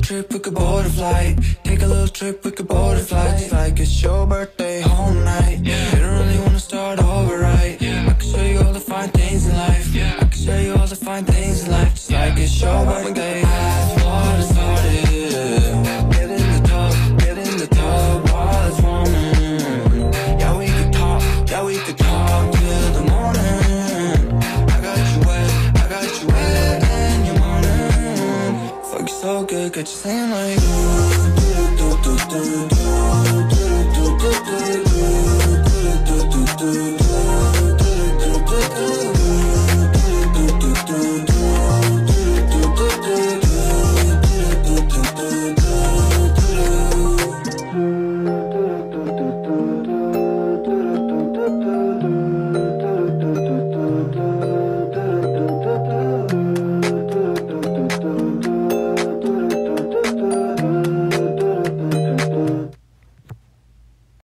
trip, we could board a flight. Take a little trip, we could board a flight. Just like it's your birthday, home night. You don't really wanna start over, right? I can show you all the fine things in life. I can show you all the fine things in life. Just like it's your birthday. Water started. Get in the tub while it's warming. Yeah, we could talk till the morning. I got you wet in your morning. Fuck you so good, got you saying like do do do do do do do do do do do do do do.